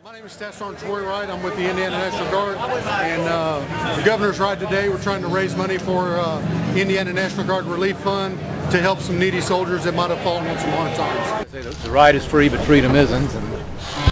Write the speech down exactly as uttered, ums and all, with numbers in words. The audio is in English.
My name is Staff Sergeant Troy Wright. I'm with the Indiana National Guard, and uh, the Governor's Ride today, we're trying to raise money for uh, Indiana National Guard Relief Fund to help some needy soldiers that might have fallen on some hard times. The ride is free, but freedom isn't. And